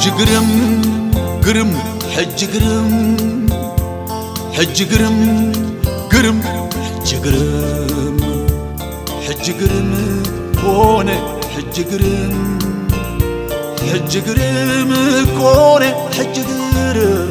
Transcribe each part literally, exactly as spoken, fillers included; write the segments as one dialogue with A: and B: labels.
A: Higi Grim, Grim, Higi Grim, Higi Grim, Grim, Higi Grim, Higi Grim, Kone, Higi Grim, Higi Grim, Kone, Higi Grim.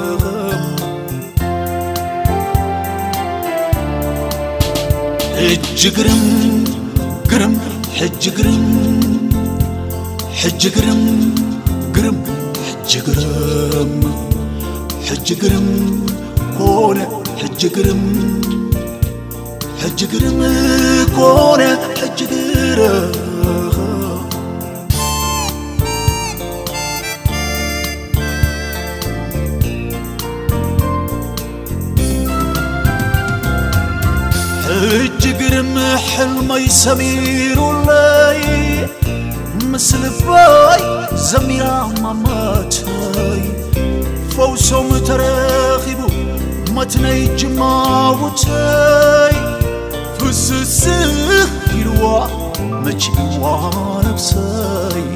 A: Higi Grim, Grim, Higi Grim, Higi Grim, Grim, Higi Grim, Higi Grim, Kone, Higi Grim, Higi Grim, Kone, Higi Grim. Higi Grim حلمي سمير اللي مثل باي زميرا ماماتي فوسهم تراخبو متني جماوتي فسسه يلوا مجي وانبسي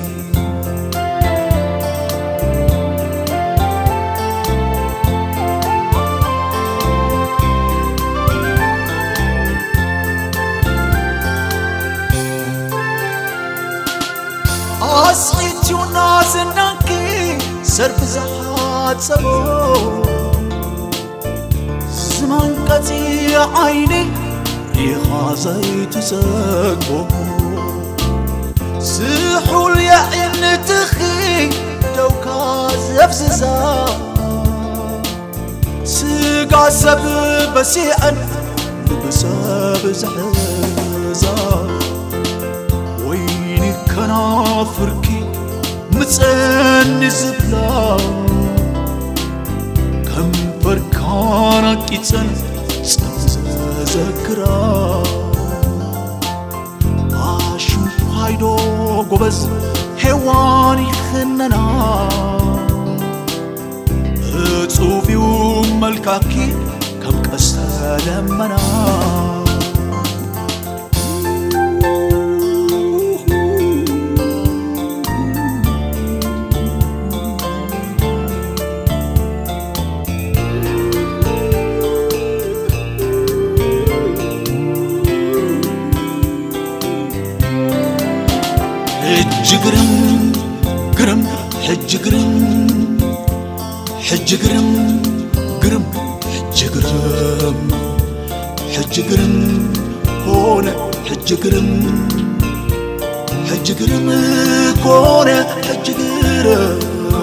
A: أسقيت وناس النكي سرب زحات سبو زمان قطيع عيني ريخا زيت سقبو سحول يعين تخي دوكا زفززا سقا سب بسيئا بساب زحزا كنافركي متسني زبلا كم بركانا كيتن زكرا عاشو هايدو قبز حيواني خننا اتصوفيو ملكاكي كم كستا لمنا Higi Grim, Grim, Higi Grim, Higi Grim, Grim, Higi Grim, Higi Grim, Kone, Higi Grim, Higi Grim, Kone, Higi Grim.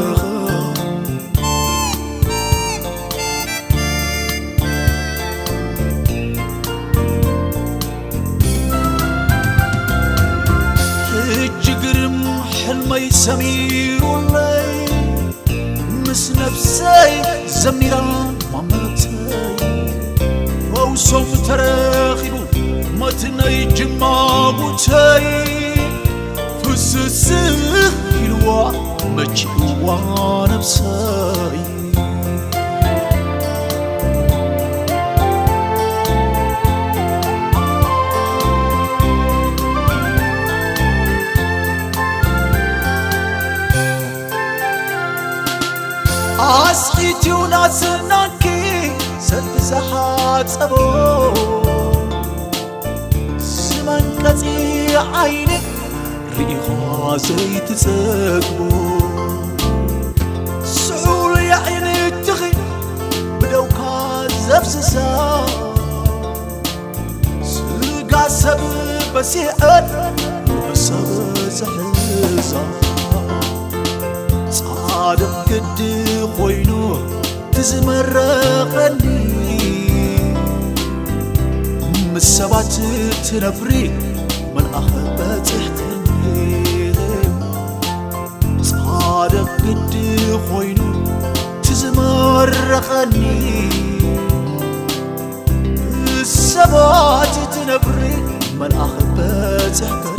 A: حلمي سمير اللي مس نفسي زميرا مامتي وصوم تراخبو متني جماوتي فسسه يلوا مجي وانبسي أسقيت وناس النكي سرب زحات سبو زمن قطيع عيني ريخا زيت سقبو سعول يا عيني تخي بدوكا زفززا سقا سب بسيئا وسب زحزا صادق قد خوينو تزمرقني مسبات تنفري ملأخ بتحتني صادق قد خوينو تزمرقني مسبات تنفري ملأخ بتحتني